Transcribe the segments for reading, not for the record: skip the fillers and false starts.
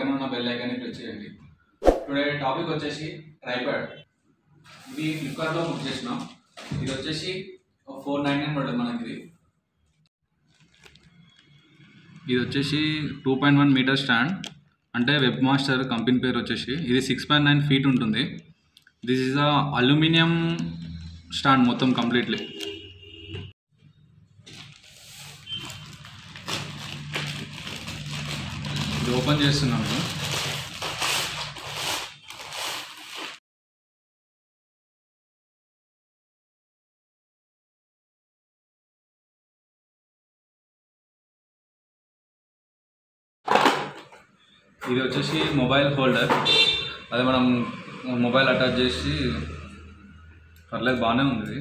పక్కన ఉన్న బెల్ ఐకాన్ని క్లిక్ చేయండి. టుడే టాపిక్ వచ్చేసి ట్రైపాడ్. ఇది ఫ్లిప్కార్ట్లో బుక్ చేసినాం. ఇది వచ్చేసి 499 పడుతుంది మనకి. ఇది వచ్చేసి 2.1 మీటర్ స్టాండ్, అంటే వెబ్ మాస్టర్ కంపెనీ పేరు వచ్చేసి. ఇది 6.9 ఫీట్ ఉంటుంది. This is a aluminium stand మొత్తం కంప్లీట్లీ. ఇది ఓపెన్ చేస్తున్నాను. ఇది వచ్చేసి మొబైల్ హోల్డర్. అదే మనం మొబైల్ అటాచ్ చేసి పర్లేదు, బాగానే ఉంది.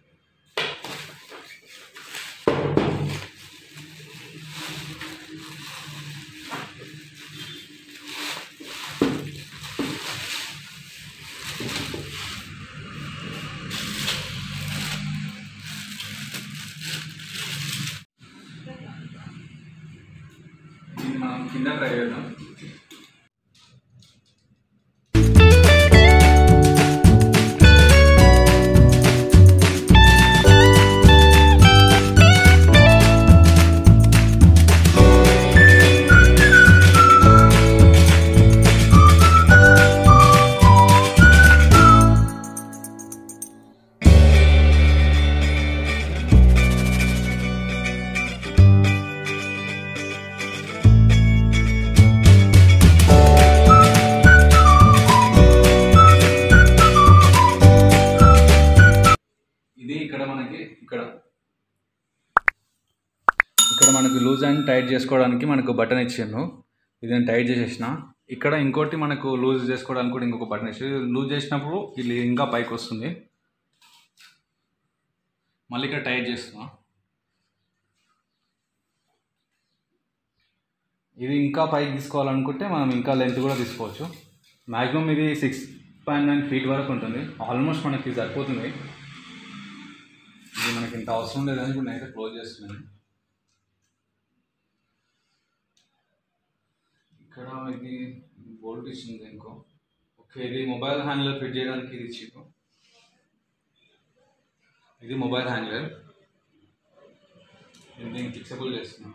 మనం కింద ట్రై చేద్దాం. ఇక్కడ మనకు లూజ్ అండ్ టైట్ చేసుకోవడానికి మనకు బటన్ ఇచ్చాను. ఇది నేను టైట్ చేసేసిన. ఇక్కడ ఇంకోటి మనకు లూజ్ చేసుకోవడానికి కూడా ఇంకొక బటన్ ఇచ్చి, లూజ్ చేసినప్పుడు ఇది ఇంకా పైకి వస్తుంది. మళ్ళీ ఇక్కడ టైట్ చేస్తున్నా. ఇది ఇంకా పైకి తీసుకోవాలనుకుంటే మనం ఇంకా లెంత్ కూడా తీసుకోవచ్చు. మ్యాక్సిమం ఇది 6.9 ఫీట్ వరకు ఉంటుంది. ఆల్మోస్ట్ మనకి సరిపోతుంది. ఇది మనకి ఇంత అవసరం లేదని ఇప్పుడు నేనైతే క్లోజ్ చేస్తున్నాను. ఇక్కడ ఇది బోల్ట్ ఇచ్చింది ఇంకో. ఓకే, ఇది మొబైల్ హ్యాండిల్ ఫిట్ చేయడానికి ఇది ఇచ్చింది. ఇది మొబైల్ హ్యాండిల్. దీన్ని ఫిక్సబుల్ చేస్తున్నాను.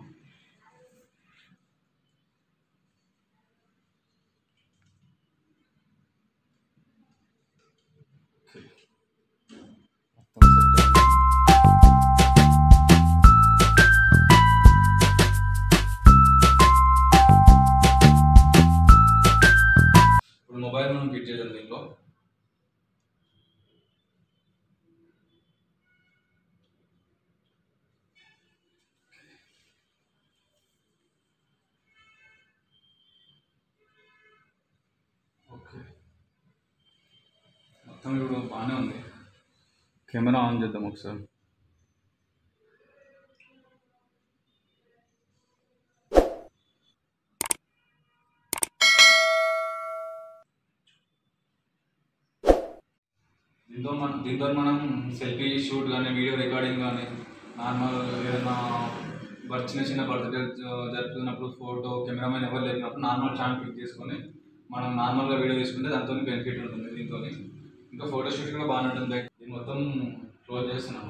మొబైల్ మనం ఫిట్ చేద్దాం దీంట్లో. ఓకే, మొత్తం ఇప్పుడు బాగానే ఉంది. కెమెరా ఆన్ చేద్దాం ఒకసారి. దీంతో మనం సెల్ఫీ షూట్ కానీ, వీడియో రికార్డింగ్ కానీ, నార్మల్ ఏదైనా చిన్న చిన్న బర్త్డే జరుపుతున్నప్పుడు ఫోటో కెమెరామెన్ ఎవరు లేనప్పుడు నార్మల్ ఛానల్ క్లిక్ చేసుకొని మనం నార్మల్గా వీడియో తీసుకుంటే దాంతో బెనిఫిట్ ఉంటుంది. దీంతో ఇంకా ఫోటోషూట్ కూడా బాగానే ఉంటుంది. ఇది మొత్తం క్లోజ్ చేస్తున్నాము.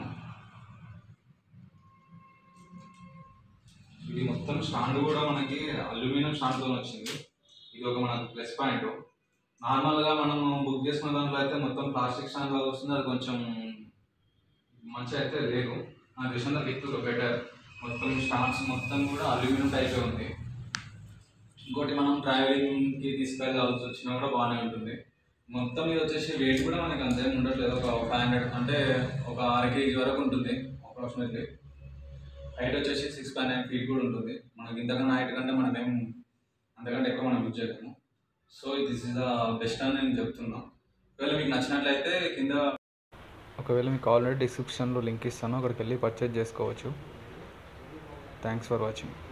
ఇది మొత్తం స్టాండ్ కూడా మనకి అల్యూమినియం స్టాండ్తో వచ్చింది. ఇది ఒక మనకు ప్లస్ పాయింట్. నార్మల్గా మనం బుక్ చేసుకున్న దాంట్లో అయితే మొత్తం ప్లాస్టిక్ స్టాండ్ లాగా వస్తుంది. అది కొంచెం మంచిగా అయితే లేదు. నాకు తెలిసిన విత్ బెటర్. మొత్తం స్టాండ్స్ మొత్తం కూడా అల్యూమినియం టైపే ఉంది. ఇంకోటి మనం ట్రావెలింగ్కి తీసుకెళ్ళాల్సి వచ్చినా కూడా బాగానే ఉంటుంది. మొత్తం ఇది వచ్చేసి వెయిట్ కూడా మనకి అంతేం ఉండట్లేదు. ఒక 500 అంటే ఒక 1/2 kg వరకు ఉంటుంది అప్రాక్సిమేట్లీ. హైట్ వచ్చేసి 6.9 ఫీట్ కూడా ఉంటుంది. మనకి ఇంతకన్నా హైట్ కంటే మనమేం అంతకంటే ఎక్కువ మనం యూజ్ చేయలేము. So this is the best అని నేను చెప్తున్నా. ఒకవేళ మీకు నచ్చినట్లయితే కింద, ఒకవేళ మీకు ఆల్రెడీ డిస్క్రిప్షన్లో లింక్ ఇస్తాను, అక్కడికి వెళ్ళి పర్చేజ్ చేసుకోవచ్చు. Thanks for watching.